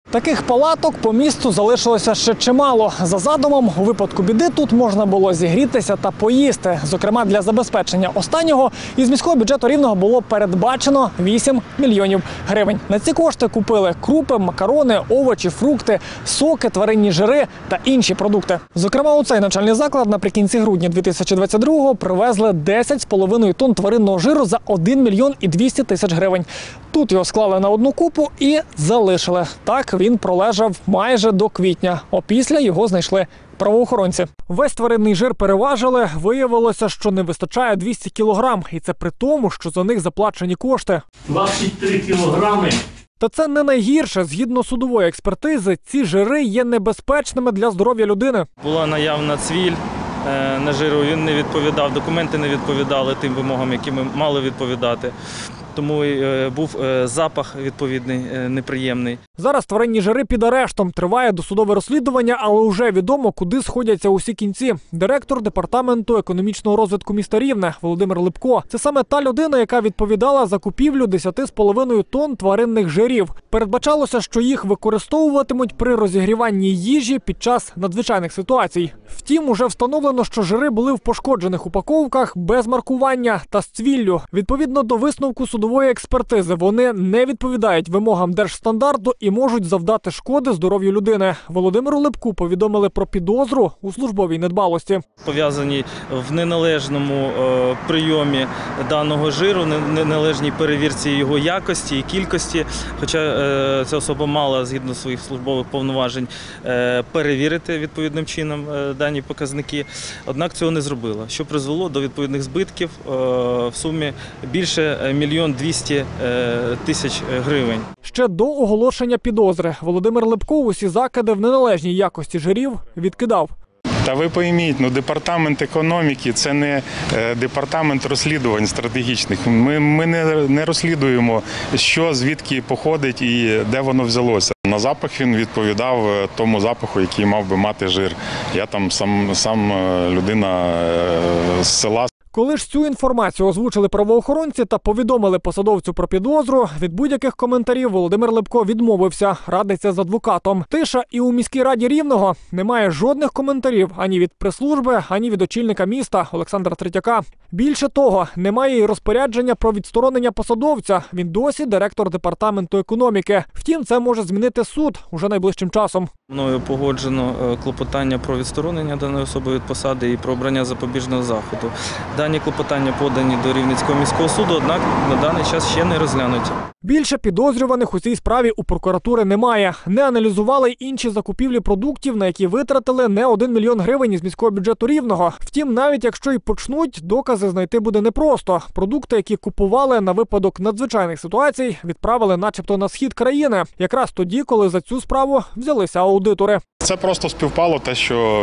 Таких палаток по місту залишилося ще чимало. За задумом, у випадку біди тут можна було зігрітися та поїсти. Зокрема, для забезпечення останнього із міського бюджету Рівного було передбачено 8 мільйонів гривень. На ці кошти купили крупи, макарони, овочі, фрукти, соки, тваринні жири та інші продукти. Зокрема, у цей навчальний заклад наприкінці грудня 2022-го привезли 10,5 тонн тваринного жиру за 1 мільйон і 200 тисяч гривень. Тут його склали на одну купу і залишили. Так він пролежав майже до квітня. Опісля його знайшли правоохоронці. Весь тваринний жир переважили. Виявилося, що не вистачає 200 кілограм. І це при тому, що за них заплачені кошти. 23 кілограми. Та це не найгірше. Згідно судової експертизи, ці жири є небезпечними для здоров'я людини. Була наявна цвіль на жиру, він не відповідав, документи не відповідали тим вимогам, які ми мали відповідати. Тому був запах відповідний, неприємний. Зараз тваринні жири під арештом. Триває досудове розслідування, але вже відомо, куди сходяться усі кінці. Директор департаменту економічного розвитку міста Рівне Володимир Липко. Це саме та людина, яка відповідала за купівлю 10,5 тонн тваринних жирів. Передбачалося, що їх використовуватимуть при розігріванні їжі під час надзвичайних ситуацій. Втім, уже встановлено, що жири були в пошкоджених упаковках без маркування та з цвіллю. Відповідно до висновку судової експертизи, вони не відповідають вимогам держстандарту і можуть завдати шкоди здоров'ю людини. Володимиру Липку повідомили про підозру у службовій недбалості. Пов'язані в неналежному прийомі даного жиру, неналежній перевірці його якості і кількості, хоча ця особа мала, згідно своїх службових повноважень, перевірити відповідним чином дані показники, однак цього не зробила, що призвело до відповідних збитків в сумі більше 1 200 000 гривень. Ще до оголошення підозри Володимир Липко усі закиди в неналежній якості жирів відкидав. Та ви пойміть, департамент економіки – це не департамент розслідувань стратегічних. Ми не розслідуємо, що, звідки походить і де воно взялося. На запах він відповідав тому запаху, який мав би мати жир. Я там сам людина з села. Коли ж цю інформацію озвучили правоохоронці та повідомили посадовцю про підозру, від будь-яких коментарів Володимир Липко відмовився, радиться з адвокатом. Тиша і у міській раді Рівного. Немає жодних коментарів ані від прес-служби, ані від очільника міста Олександра Третьяка. Більше того, немає і розпорядження про відсторонення посадовця. Він досі директор департаменту економіки. Втім, це може змінити суд уже найближчим часом. Мною погоджено клопотання про відсторонення даної особи від посади і про обрання запобіжного заходу. Дані клопотання подані до Рівненського міського суду, однак на даний час ще не розглянуті. Більше підозрюваних у цій справі у прокуратури немає. Не аналізували й інші закупівлі продуктів, на які витратили не 1 мільйон гривень із міського бюджету Рівного. Втім, навіть якщо й почнуть, докази знайти буде непросто. Продукти, які купували на випадок надзвичайних ситуацій, відправили начебто на схід країни. Якраз тоді, коли за цю справу взялися аудитори. Це просто співпало те, що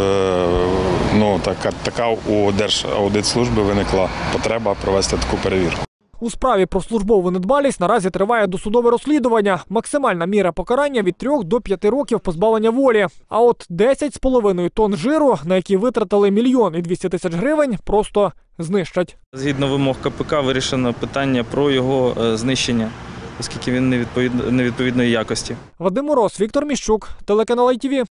така у Держаудитслужби виникла потреба провести таку перевірку. У справі про службову недбалість наразі триває досудове розслідування. Максимальна міра покарання від 3 до 5 років позбавлення волі. А от 10,5 тонн жиру, на які витратили 1 мільйон і 200 тисяч гривень, просто знищать. Згідно вимог КПК вирішено питання про його знищення, оскільки він невідповідної якості. Вадим Мороз, Віктор Міщук, телеканал ITV.